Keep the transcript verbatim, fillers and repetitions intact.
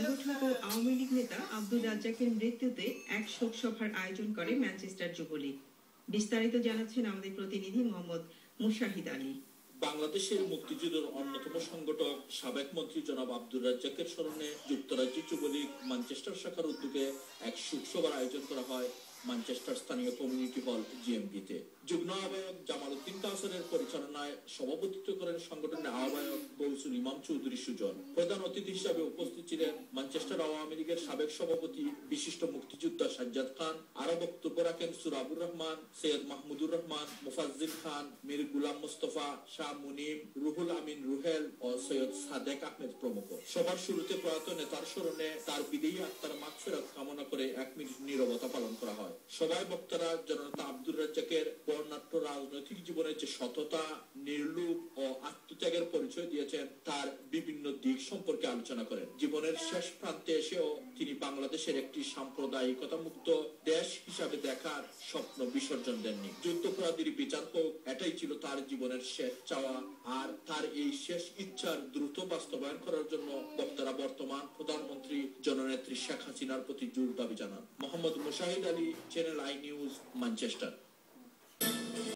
বঙ্গঠাকুর আওয়ামী লীগ নেতা আব্দুর রাজ্জাকের মৃত্যুতে এক শোক সভার আয়োজন করে ম্যানচেস্টার যুবলীগ। বিস্তারিত জানাচ্ছেন আমাদের প্রতিনিধি মোহাম্মদ মুশাহিদ আলী। বাংলাদেশের মুক্তিযুদ্ধের অন্যতম সংগঠক সাবেক মন্ত্রী জনাব আব্দুর রাজ্জাকের স্মরণে যুক্তরাজ্য যুবলীগ ম্যানচেস্টার শাখার উদ্যোগে এক শোক সভার আয়োজন করা হয় ম্যানচেস্টার স্থানীয় কমিউনিটি হল জিএমবিতে। যুগ্ম আহ্বায়ক জামাল উদ্দিন কাউসারের পরিচালনায় সভাপতিত্ব করেন সংগঠনের আহ্বায়ক গৌসুল ইমাম চৌধুরী সুজন। প্রধান অতিথি হিসাবে উপস্থিত ছিলেন ম্যানচেস্টার আওয়ামী লীগের সাবেক সভাপতি বিশিষ্ট মুক্তিযোদ্ধা সাজ্জাদ খান। আরো বক্তব্য রাখেন সুরাবুর রহমান, সৈয়দ মাহমুদুর রহমান, মুফাজ্জিল খান, মীর গুলাম মুস্তফা, শাহ মুনিম, রুহুল আমিন রুহেল ও সৈয়দ সাদেক আহমেদ প্রমুখ। সবার শুরুতে প্রয়াত নেতার স্মরণে তার বিদেহী আত্মার মাগফিরাত কামনা করে এক মিনিট নীরবতা পালন করা হয়। সবাই বক্তারা জননেতা আব্দুর রাজ্জাকের বর্ণাঢ্য রাজনৈতিক জীবনের যে সততা, নির্লোভ ও আত্মত্যাগের পরিচয় দিয়েছেন তার বিভিন্ন দিক সম্পর্কে আলোচনা করেন। জীবনের শেষ প্রান্তে এসেও তিনি বাংলাদেশের একটি সাম্প্রদায়িকতা মুক্ত দেশ হিসাবে দেখার স্বপ্ন বিসর্জন দেননি। যুদ্ধাপরাধীর বিচার হোক, এটাই ছিল তার জীবনের শেষ চাওয়া। আর তার এই শেষ ইচ্ছার দ্রুত বাস্তবায়ন করার জন্য বক্তারা বর্তমান প্রধানমন্ত্রী জননেত্রী শেখ হাসিনার প্রতি জোর দাবি জানান। Mohammad Mushahid Ali, channel I news, Manchester.